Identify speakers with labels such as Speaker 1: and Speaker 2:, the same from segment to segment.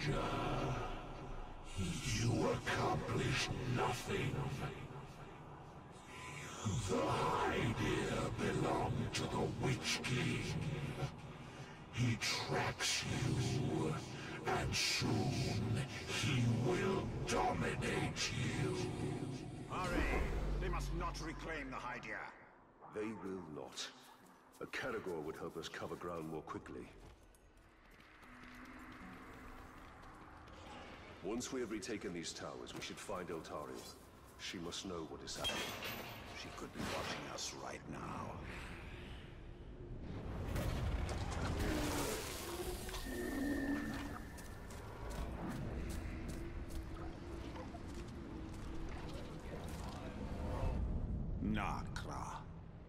Speaker 1: soldier. You accomplished nothing. The idea belonged to the Witch King. He tracks you, and soon he will dominate you.
Speaker 2: Hurry! They must not reclaim the Hydia.
Speaker 3: They will not. A Caragor would help us cover ground more quickly. Once we have retaken these towers, we should find Eltario. She must know what is happening.
Speaker 2: She could be watching us right now. Nakra.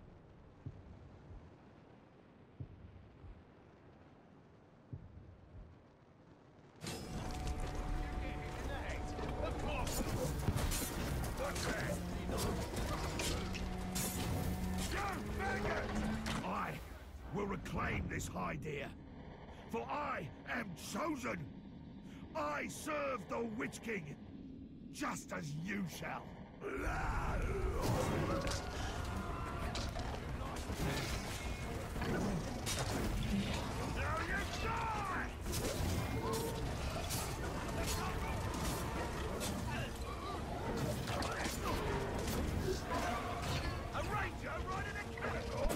Speaker 4: I will reclaim this idea, for I am chosen. I serve the Witch King, just as you shall. Now you die! A ranger riding a cannonball?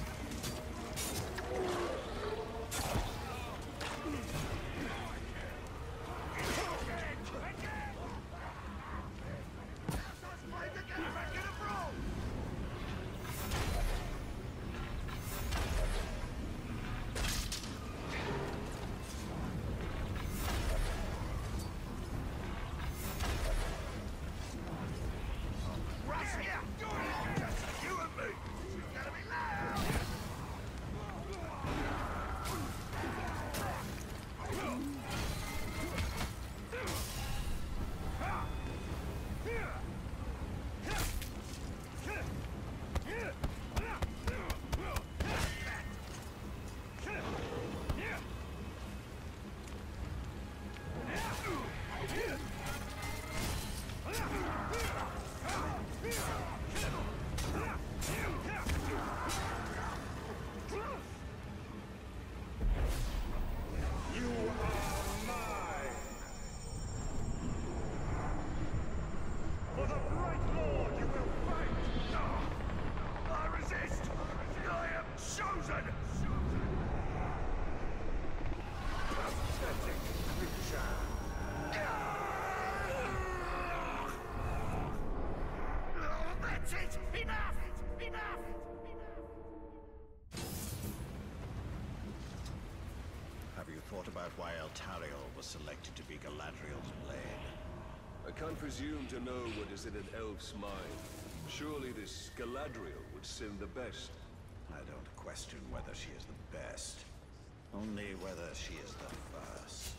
Speaker 2: Have you thought about why Eltario was selected to be Galadriel's blade?
Speaker 3: I can't presume to know what is in an elf's mind. Surely this Galadriel would seem the best.
Speaker 2: I don't question whether she is the best, only whether she is the first.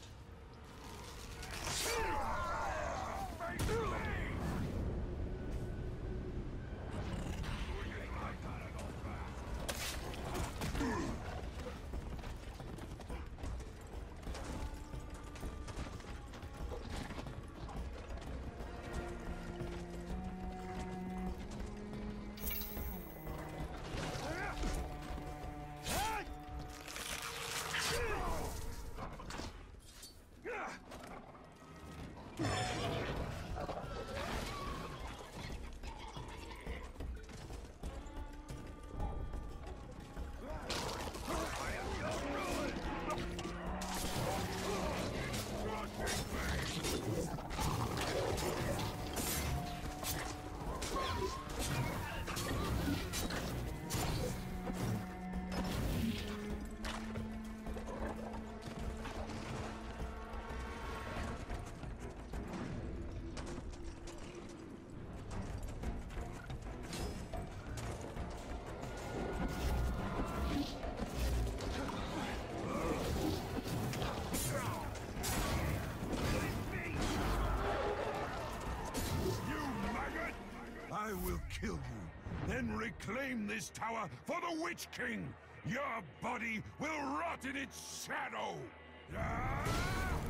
Speaker 4: I will kill you, then reclaim this tower for the Witch King. Your body will rot in its shadow. Ah!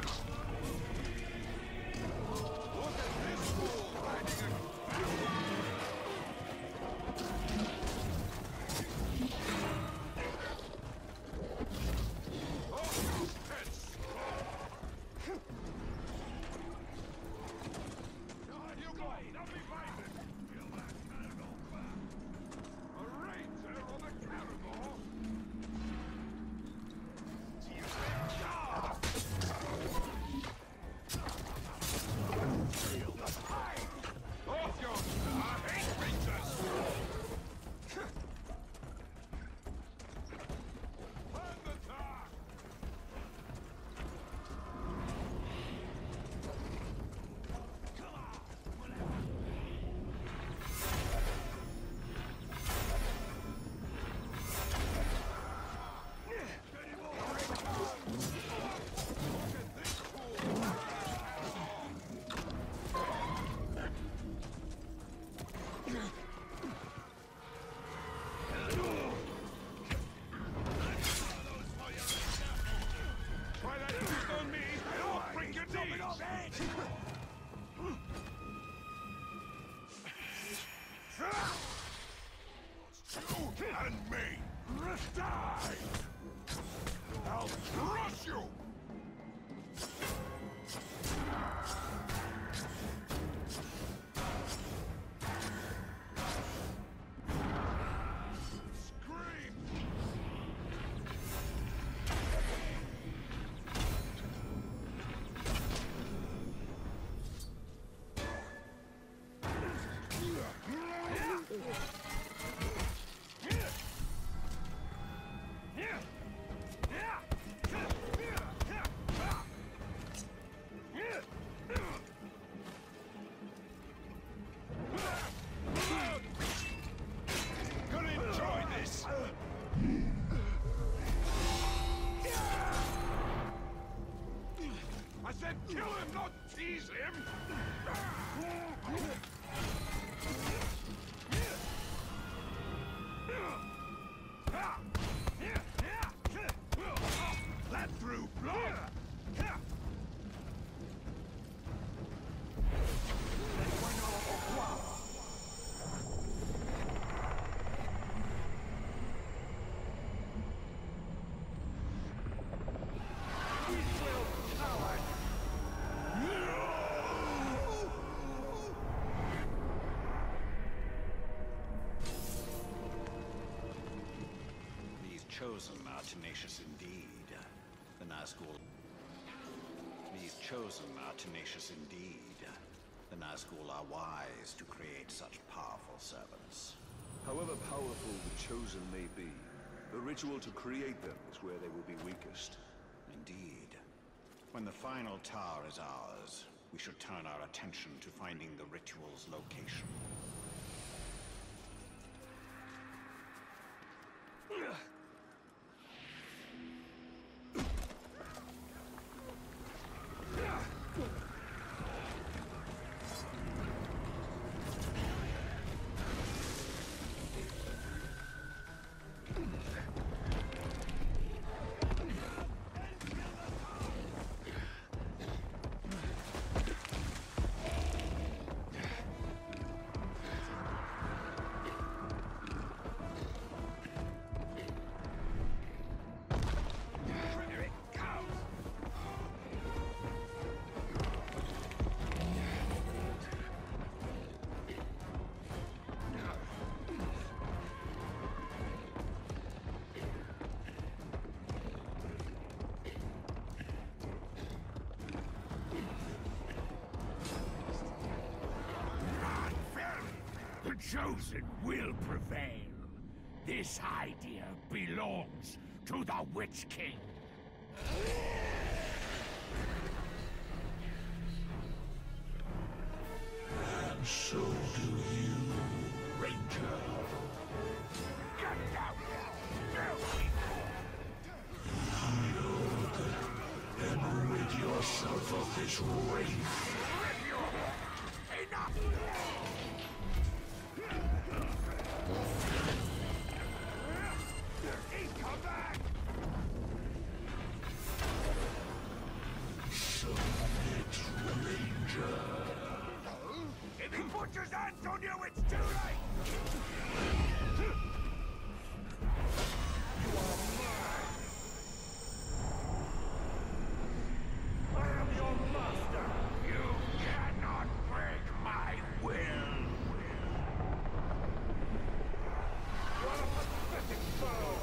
Speaker 4: And me! Die! I'll crush you! Scream! I said kill him, not tease him! Let through blood!
Speaker 2: Chosen are tenacious indeed. The Nazgul. These chosen are tenacious indeed. The Nazgul are wise to create such powerful servants.
Speaker 3: However powerful the chosen may be, the ritual to create them is where they will be weakest.
Speaker 2: Indeed. When the final tower is ours, we should turn our attention to finding the ritual's location.
Speaker 4: The chosen will prevail. This idea belongs to the Witch King.
Speaker 1: And so do you, Ranger.
Speaker 4: Get down!
Speaker 1: Yield and rid yourself of this wraith.
Speaker 4: Enough! He's come back!
Speaker 1: So
Speaker 4: on you, it's too late! You are mine! I am your master! You cannot break my will! You are a pathetic foe!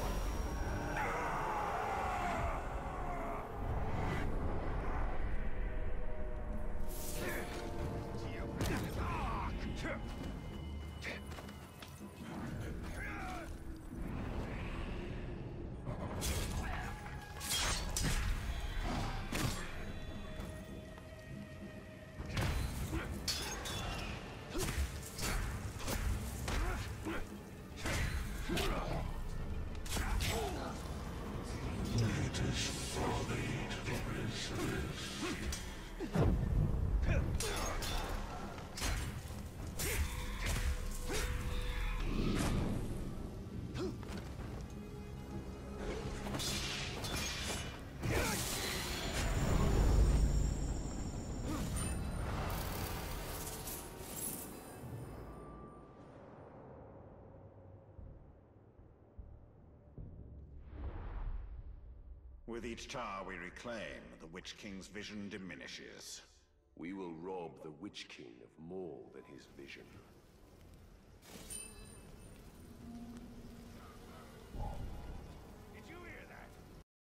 Speaker 2: With each tower we reclaim, the Witch King's vision diminishes.
Speaker 3: We will rob the Witch King of more than his vision.